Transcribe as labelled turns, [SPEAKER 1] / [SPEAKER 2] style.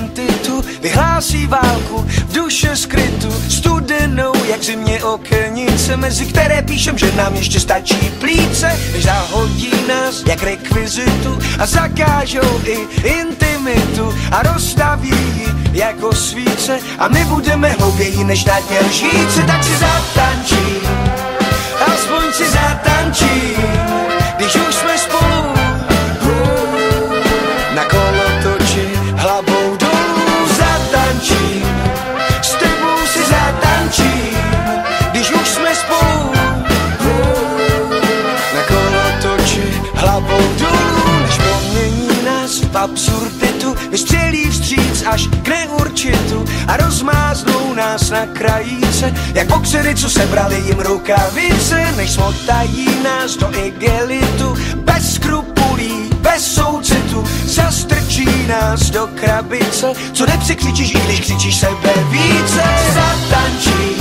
[SPEAKER 1] identitu, vyhlásí válku v duše skrytu, studenou jak zimě okelnice, mezi které píšem, že nám ještě stačí plíce, než zahodí nás jak rekvizitu a zakážou i intimitu a rozstaví ji jako svíce a my budeme hlouběji než na dně lžíce, tak si zatančí, aspoň si zatančí, když už jsme spolu na kolotoči hlavou dolů zatančím, s tebou si zatančím, když už jsme spolu na kolotoči hlavou dolů, než promění nás v absurditu, vystřelí vstříc až k neurčitu a rozmáznou nás na krajíce, jak boxery, co sebrali jim rukavice, než smotají nás do igelitu, bez skrupulí, bez soucitu, zastrčí nás do krabice, co nepřekřičíš, i když křičíš sebe více, zatančí,